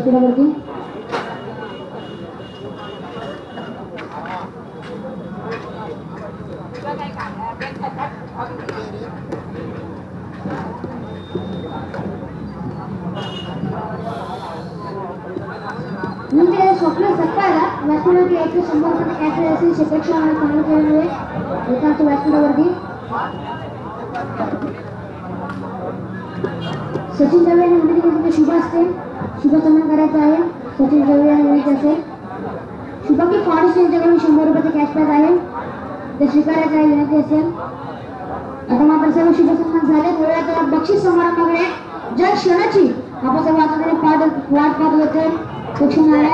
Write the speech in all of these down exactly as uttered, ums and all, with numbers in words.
व्यासपीठावरती म्हणजे स्वप्न सकाळला व्यासपीठावरती यायचं शंभर रुपये कॅश असेल शेपेक्षा आणि चांगलं केल्यामुळे येतात व्यासपीठावरती सचिन दवे यांनी विनंती केली शुभ असते शुभ सन्मान करायचा आहे सचिन दवे यांनी विनंती असेल शुभकी फाउंडेशन यांच्याकडून शंभर रुपयाचे कॅश प्राइज आहे ते स्वीकारायचं आहे विनंती असेल आता मात्र सर्व शुभ सन्मान झाले थोड्या तर बक्षीस समारंभाकडे ज्या क्षणाची आपण सर्व आता पाठ वाट पाहत होते तो क्षण आहे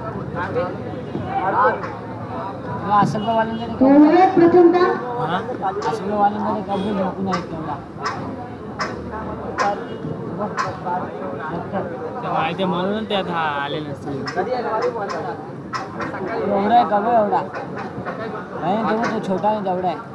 प्रथमतः माहिती म्हणून त्यात हा आले नसते एवढा आहे कमी एवढा नाही तेव्हा तो छोटा आहे तेवढा आहे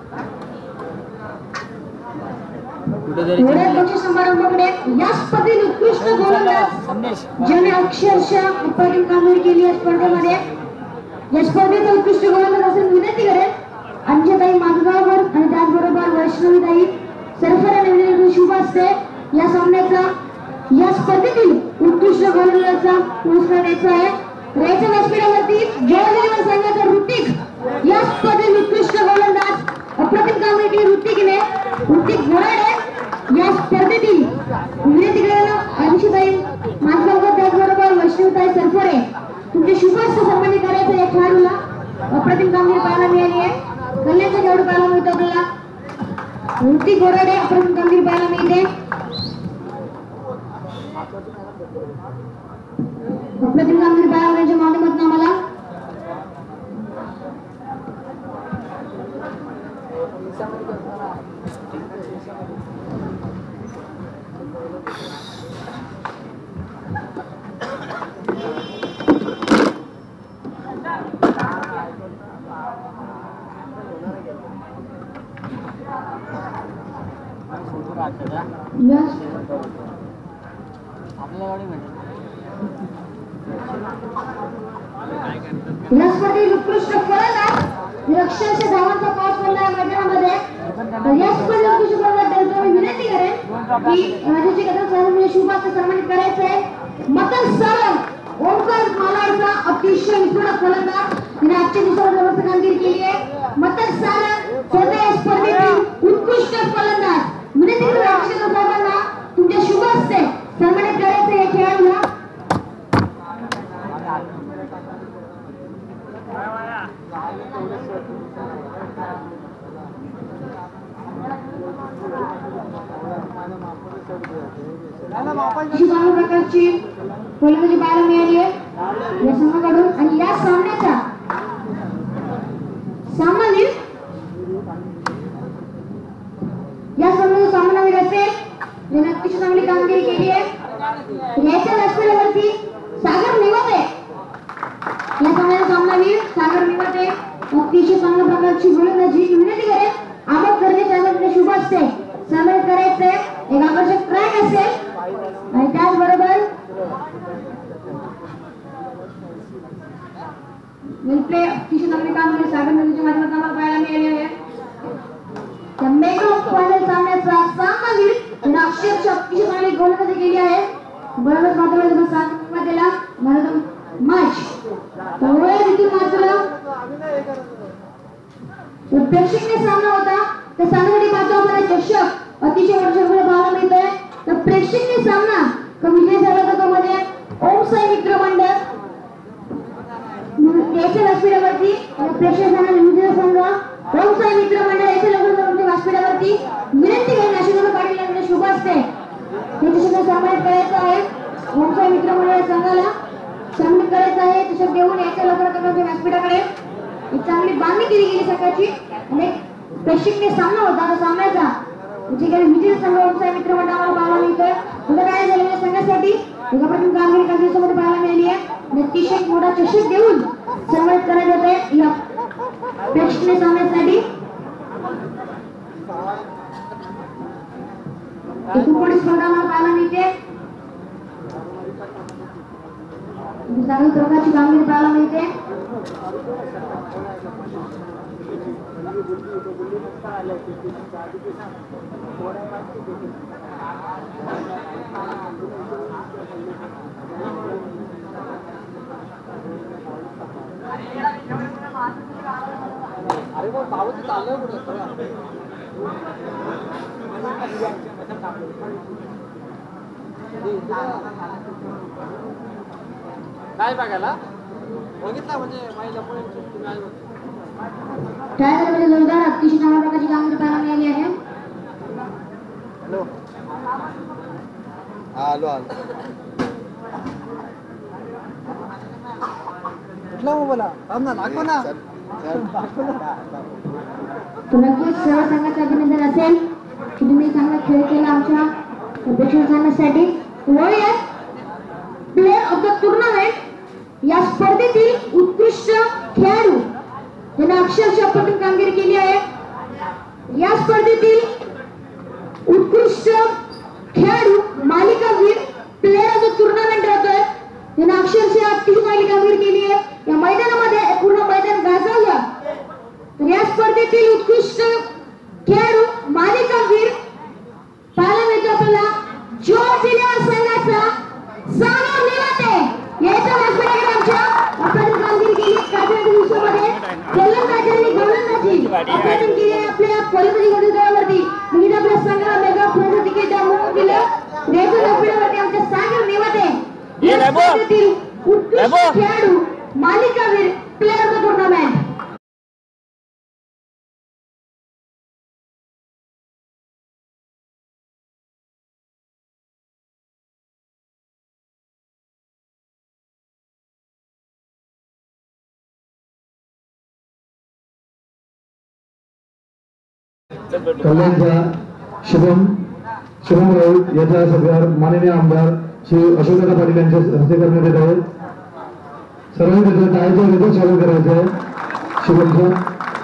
समारंभाकडे या स्पर्धेत उत्कृष्ट गोलंदाज ज्याने अक्षरशः उत्पादन कामगिरी केली या स्पर्धेमध्ये या स्पर्धेचा उत्कृष्ट गोलंदाज असेल विनंती करेल अंजताई माधगावकर आणि त्याचबरोबर वैष्णवीताई सरफरा नवीन शुभ असते या सामन्याचा या स्पर्धेतील उत्कृष्ट गोलंदाजाचा पुरस्कार द्यायचा आहे रायच्या व्यासपीठावरती जयदेव संघाचा ऋतिक या स्पर्धेत उत्कृष्ट गोलंदाज अप्रतिम कामगिरी ऋतिकने ऋतिक घोराडे या स्पर्धेतील विनंती करायला अंशताई माधगावकर त्याचबरोबर वैष्णवीताई सरफरे तुमचे शुभ हस्त सन्मानित करायचं या खेळाडूला अप्रतिम कामगिरी पाहायला मिळाली आहे कल्याणचं खेळाडू पाहायला मिळतो आपल्याला ऋतिक घोराडे अप्रतिम कामगिरी पाहायला मिळते अप्रतिम कामगिरी पाहायला माध्यमातून आम्हाला या स्पर्धेत उत्कृष्ट फलंदाज अक्षरशः धावांचा पास पडला या मैदानामध्ये या स्पर्धेत उत्कृष्ट फलंदाज विनंती करेन की राजाची कदम साहेबांनी शुभ हस्त सन्मानित करायचं आहे मकर सारंग ओंकार मालाडचा अतिशय विस्फोटक फलंदाज तिने आजच्या दिवसावर जबरदस्त कामगिरी केली आहे मकर सारंग स्वतः या स्पर्धेतील उत्कृष्ट फलंदाज विनंती करेन राजाची कदम साहेबांना तुमच्या शुभ हस्ते सन्मानित करायचं या खेळाडूला अशी चांगल्या प्रकारची फलंदाजी पाहायला मिळाली आहे या संघाकडून आणि या सामन्याचा सामनावीर या सामन्याचा सामनावीर असेल ज्याने अतिशय चांगली कामगिरी केली आहे याच्या व्यासपीठावरती सागर निवाते या सामन्याचा सामनावीर सागर निवाते अतिशय चांगल्या प्रकारची गोलंदाजी विनंती करेल आमोद करणे साहेबांचे शुभ असते सन्मानित करायचे एक आकर्षक ट्रॅक असेल आणि त्याचबरोबर वेलप्ले अतिशय चांगली कामगिरी सागर नदीच्या माध्यमातून आम्हाला पाहायला मिळाली आहे त्या मेगा फायनल सामन्याचा सामनावीर त्याने अक्षरशः अतिशय चांगली गोलंदाजी केली आहे बरोबर मात्र सामन्याला भारत मॅच तेवढ्या देखील मात्र प्रेक्षणीय सामना होता त्या सामन्यासाठी पाहतो आपण चषक अतिशय वर्षभर पाहायला मिळतोय तर प्रेक्षणीय सामना का विजय झाला होता तो मध्ये ओम साई मित्र मंडळ याच्या व्यासपीठावरती प्रेक्षणीय सामना विजय संघ ओम साई मित्र मंडळ याच्या लोकांच्या व्यासपीठावरती विनंती करेन अशोक पाटील यांना शुभ असते त्यांच्यासोबत सन्मानित करायचं आहे ओम साई मित्र मंडळ संघाला सन्मानित करायचं आहे चषक देऊन याच्या लोकांच्या व्यासपीठाकडे एक चांगली बांधणी केली गेली सकाळची आणि प्रेक्षणीय सामना होता त्या सामन्याचा जे काही विजय संघ ओम साई मित्र मंडळाला पाहायला मिळतोय पुढे काय झालं या संघासाठी एका प्रथम कामगिरी काँग्रेससोबत पाहायला मिळाली आहे अतिशय मोठा चषक देऊन सन्मानित करण्यात येत आहे या प्रेक्षणीय सामन्यासाठी एकूण स्पर्धा आम्हाला पाहायला मिळते चांगली प्रकारची कामगिरी पाहायला मिळते. अरे वो पावती चाललं कुठं काय बघायला बघितला म्हणजे महिला खेळामध्ये जोरदार अतिशय चांगल्या प्रकारची कामगिरी पाहायला मिळाली आहे. हॅलो आलो आलो कुठला मोबाईल थांब ना दाखव ना तर नक्कीच सर्व संघाचं अभिनंदन असेल की तुम्ही चांगला खेळ केला आमच्या अपेक्षा सांगण्यासाठी. वळूयात प्लेअर ऑफ द टुर्नामेंट या स्पर्धेतील उत्कृष्ट खेळाडू ज्याने अक्षरशः पटून कामगिरी केली आहे. या स्पर्धेतील उत्कृष्ट खेळाडू मालिकावीर प्लेअर ऑफ द टुर्नामेंट राहतोय ज्याने अक्षरशः अतिशय चांगली कामगिरी केली आहे. या मैदानामध्ये पूर्ण मैदान गाजवलं. तर या स्पर्धेतील उत्कृष्ट खेळाडू मालिकावीर पाहायला मिळतो आपल्याला जॉर्ज इलेव्हन संघाचा सागर नेवाते. याचा व्यासपीठाकडे आमच्या आपण कामगिरी केली. कालच्या दिवसामध्ये फलंदाजांनी गोलंदाजी आपण केली आपल्या फलंदाजी गटावरती म्हणजे आपल्या संघाला मेगा फलंदाजी तिकीट मिळवून दिलं. याच्या व्यासपीठावरती आमच्या सागर नेवाते या स्पर्धेतील उत्कृष्ट खेळाडू मालिकावीर प्लेअर ऑफ द टुर्नामेंट. कल्याणचा शुभम शुभम राऊत याचा सत्कार माननीय आमदार श्री अशोकदादा पाटील यांच्या हस्ते करण्यात येत आहे. सर्वांनी त्याचं टाळ्याच्या गजर चालू करायचं आहे. शुभमचा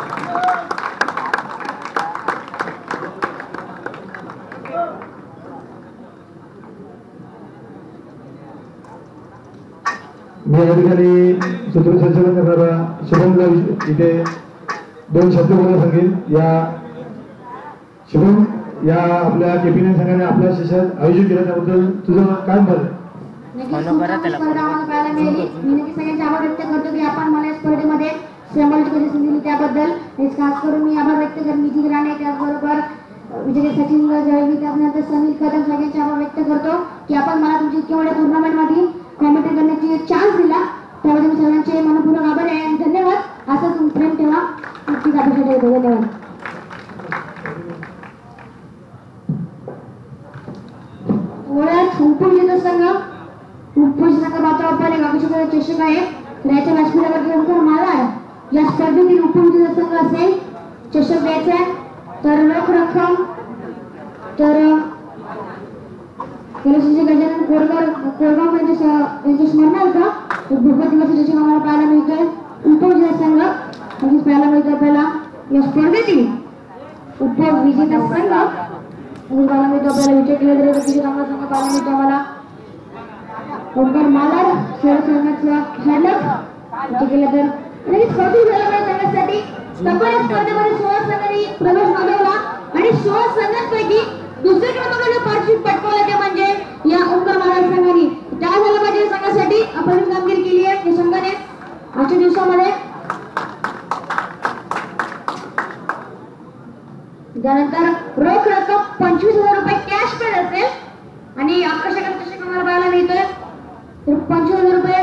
मी या ठिकाणी सूत्रसंचालन करणारा शुभमला इथे दोन शब्द बोलायला सांगेल. या शुभम या आपल्या केपीएन संघाने आपल्या शिक्षण आयोजित केलं त्याबद्दल तुझं काय मत? पाहायला मिळाली. मी नक्की सगळ्यांचे आभार व्यक्त करतो की आपण मला या स्पर्धेमध्ये समाविष्ट कशी संधी दिली त्याबद्दल. हेच खास करून मी आभार व्यक्त करतो नितीन राणे त्याचबरोबर विजय सचिन जयवी त्यानंतर समीर कदम सगळ्यांचे आभार व्यक्त करतो की आपण मला तुमची इतक्या मोठ्या टुर्नामेंटमध्ये कॉमेंट्री करण्याची चान्स दिला. त्यामध्ये मी सगळ्यांचे मनपूर्वक आभार आहे आणि धन्यवाद. असं तुम्ही प्रेम ठेवा. नक्कीच अपेक्षा ठेवतो. धन्यवाद. ओळख उपविजेता संघ उपविजेता संघ मात्र आपण एक अपेक्षा चषक आहे. तर याच्या व्यासपीठावर मालाड या स्पर्धेतील उपविजेता संघ असेल चषक द्यायचा आहे. तर रोख रक्कम तर कलेक्शनचे गजानन कोरगाव कोरगाव यांच्या यांच्या स्मरणार्थ भूपत दिवस चषक आम्हाला पाहायला मिळतोय. उपविजेता संघ म्हणजेच पाहायला मिळतो आपल्याला या स्पर्धेतील उपविजेता संघ पाहायला मिळतो आपल्याला विजय केलेला तिथे चांगला संघ पाहायला मिळतो आम्हाला. ओंकार मालाड शहर संघाचा खेळक विजय केला. तर लगेच कौतुक झालं पाहिजे संघासाठी. तब्बल स्पर्धेमध्ये सोळा संघांनी प्रवेश नोंदवला आणि सोळा संघांपैकी दुसऱ्या क्रमांकाला पार्टिसिपेट पटकावला ते म्हणजे या ओंकार मालाड संघाने. त्या झालं पाहिजे संघासाठी आपण कामगिरी केली आहे या संघाने आजच्या दिवसामध्ये. त्यानंतर रोख रक्कम पंचवीस हजार रुपये कॅश पेड असेल आणि आकर्षक चषक आम्हाला पाहायला मिळतोय. तर पंचवीस हजार रुपये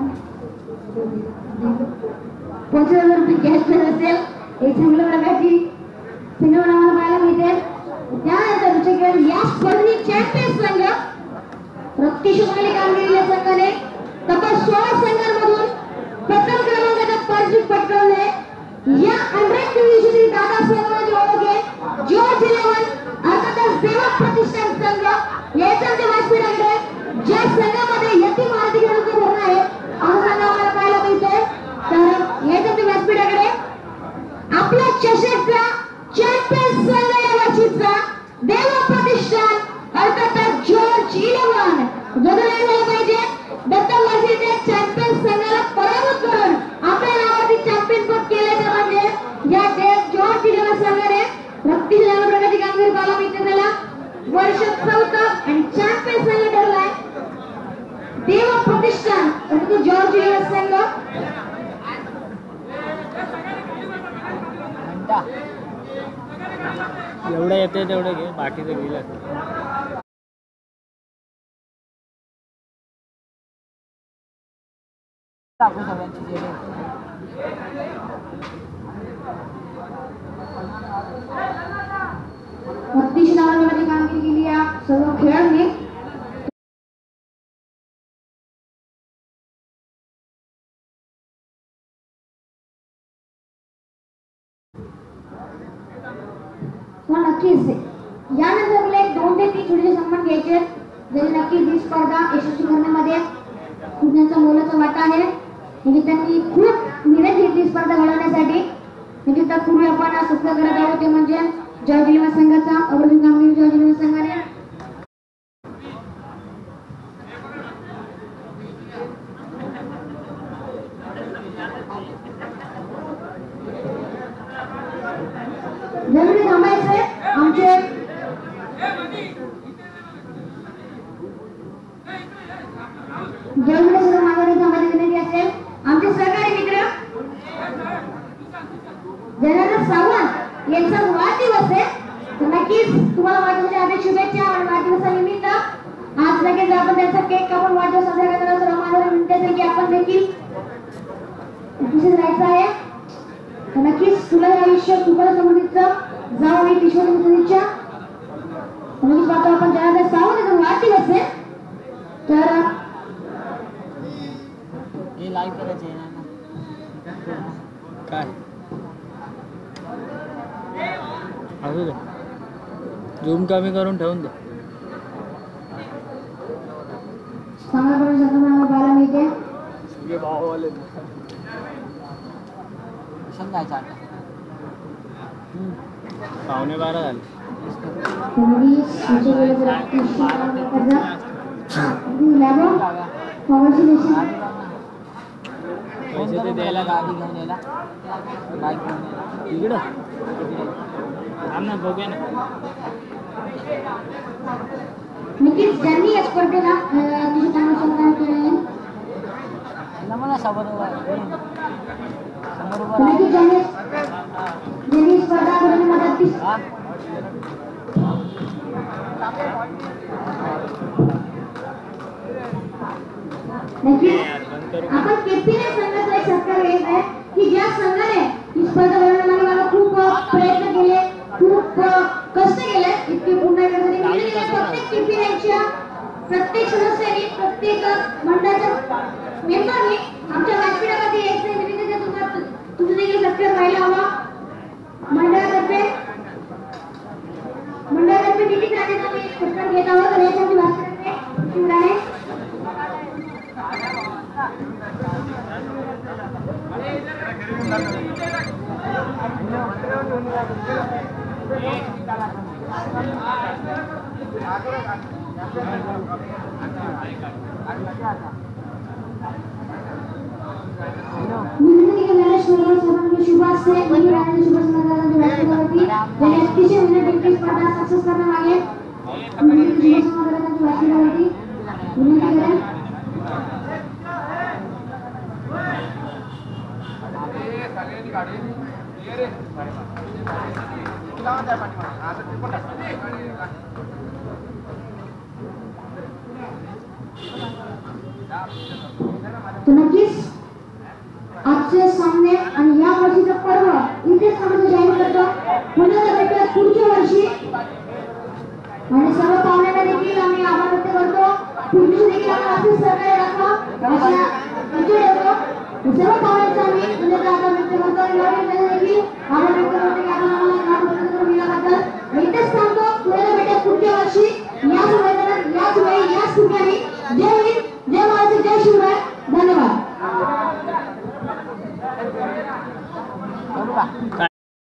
पंचवीस हजार रुपये कॅश पेड असेल एक चांगल्या प्रकारची सिनेमा आम्हाला पाहायला मिळते. त्यानंतर या स्पर्धेत चॅम्पियन संघ अतिशय चांगली कामगिरी या संघाने तब्बल सोळा संघांमधून प्रथम क्रमांकाचा पारितोषिक पटकावले. या अंडर डिव्हिजन दादा संघाची ओळख आहे जॉर्ज इलेव्हन अर्थातच सेवक प्रतिष्ठान संघ. याच्या व्यासपीठाकडे ज्या संघामध्ये यतीम आर्थिक अनुदान भरणा आहे हा संघ आम्हाला पाहायला मिळतोय. तर याच्या व्यासपीठाकडे आपल्या चषकचा चॅम्पियन संघ या वर्षीचा देव प्रतिष्ठान अर्थातच जॉर्ज इलेव्हन गगन पाहिजे. चॅम्पियन संघाला पराभूत करून आपल्या नावाची चॅम्पियन पद केल्याचं म्हणजे या जॉर्ज जिल्हा संघाने रक्ती प्रगती कामगिरी पाहायला मिळते. त्याला वर्ष चौथा आणि चॅम्पियन संघ ठरलाय देव प्रतिष्ठान परंतु जॉर्ज जिल्हा संघ एवढं येते तेवढं घे, बाकीचं गेलं. टाकू सगळ्यांची जेवढे अतिशय नावाची कामगिरी केली या सर्व खेळाडूंनी. नक्कीच यानंतर मला एक दोन ते तीन छोटेसे सन्मान घ्यायचे आहेत, ज्यांनी नक्कीच ही स्पर्धा यशस्वी करण्यामध्ये खूप त्यांचा मोलाचा वाटा आहे. म्हणजे त्यांनी खूप मेहनत घेतली स्पर्धा घडवण्यासाठी. म्हणजे तत्पूर्वी आपण सत्कार करत आहोत ते म्हणजे जॉर्ज जिल्हा संघाचा अग्रणी कामगिरी जॉर्ज जिल्हा संघाने जरुरी थांबायचंय. आमचे जरुरी सुद्धा मागे थांबायची विनंती असेल. आमचे सहकारी मित्र जनार्दन सावंत यांचा वाढदिवस आहे, तर नक्कीच तुम्हाला वाढदिवसाच्या हार्दिक शुभेच्छा. आणि वाढदिवसानिमित्त आज लगेच आपण त्यांचा केक कापून वाढदिवस साजरा करणार आहोत. माझ्या विनंती असेल की आपण देखील उपस्थित राहायचं आहे. तर नक्कीच तुला हे आयुष्य सुखद समृद्धीचं जावं ही ईश्वर सदिच्छा. नक्कीच पाहतो आपण जनार्दन सावंत यांचा वाढदिवस आहे, तर हे लाईव्ह करायचं आहे ना काय असू दे, झूम कमी करून ठेवून दे. चांगल्या प्रकारे सन्मान पाहायला मिळते. सगळे भाववाले जायचं आता पावणे बारा झाले. पैसे ते द्यायला गाडी घेऊन यायला बाईक घेऊन यायला इकडं थांब ना, बघूया ना. नक्कीच ज्यांनी या स्पर्धेला अतिशय चांगलं सहकार्य केलं आहे. मला समोर नक्कीच ज्यांनी ज्यांनी स्पर्धा करण्यामध्ये अतिशय नक्कीच आपण केपीने संघाचा एक सत्कार घेत आहे की ज्या संघाने ही स्पर्धा भरवण्यामध्ये मला खूप प्रयत्न केले, खूप कष्ट केले. इतके पुन्हा एकदा प्रत्येक केपीनेच्या प्रत्येक सदस्याने प्रत्येक मंडळाच्या मेंबरने आमच्या व्यासपीठामध्ये यायचे विनंती तुम्हाला तुमचं देखील सत्कार व्हायला हवा. मंडळातर्फे मंडळातर्फे देखील राहण्याचा आम्ही सत्कार घेत आहोत. तर यासाठी व्यासपीठाने शिवराणे विनंती केलेल्या सर्वांना शुभ असते. मंडळाच्या शुभ समारंभाची व्यासपीठावरती त्यांनी अतिशय विनंती स्पर्धा सक्सेस करण्यामागे शुभ समारंभाची व्यासपीठावरती विनंती करेल. तर नक्कीच आजचे सामने आणि या वर्षीचं पर्व इथेच आपण जाहीर करतो. पुन्हा भेटूया पुढच्या वर्षी. आणि सर्व पाहुण्यांना देखील आम्ही आभार व्यक्त करतो. पुढच्या देखील आम्हाला असेच सहकार्य दाखवा अशा इच्छा ठेवतो. सर्व पाहुण्यांचा आम्ही धन्यवाद व्यक्त करतो. आणि देखील आभार व्यक्त करतो की आपण